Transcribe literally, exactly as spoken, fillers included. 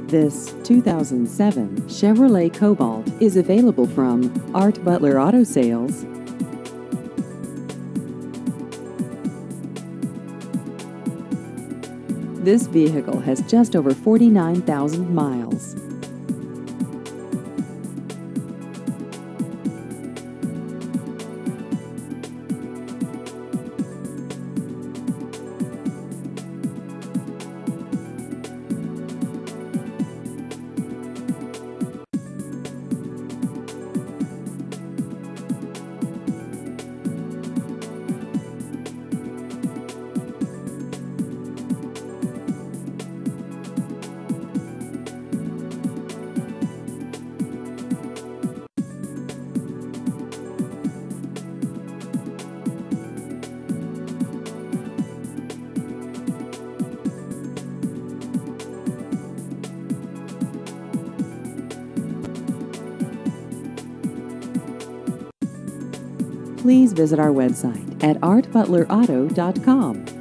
This two thousand seven Chevrolet Cobalt is available from Art Butler Auto Sales. This vehicle has just over forty-nine thousand miles. Please visit our website at art butler auto dot com.